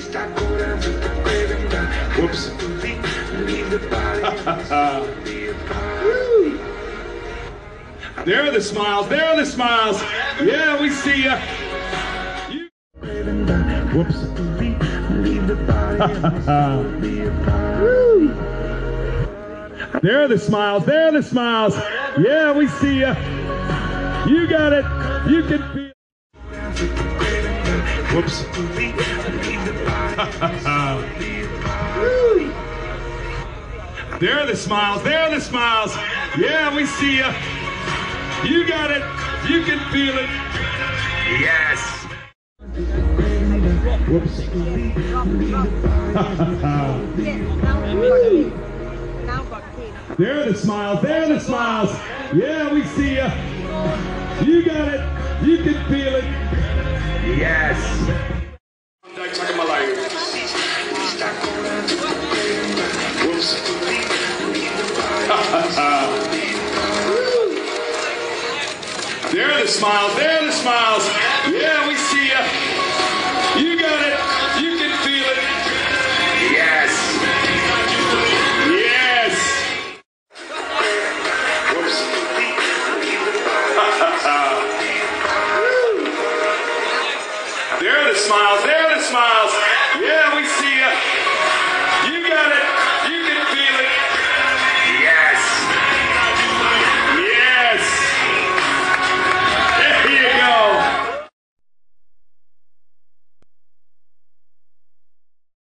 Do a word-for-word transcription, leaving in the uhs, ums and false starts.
Whoops. There are the smiles. There are the smiles. Yeah, we see ya. You... Whoops. There are the smiles. There are the smiles. Yeah, we see ya. You got it. You can feel. Whoops. There are the smiles. There are the smiles. Yeah, we see ya. You got it. You can feel it. Yes. Whoops. There are the smiles. There are the smiles. Yeah, we see ya. You got it. You can feel it. Yes. There are the smiles. There are the smiles. Yeah, we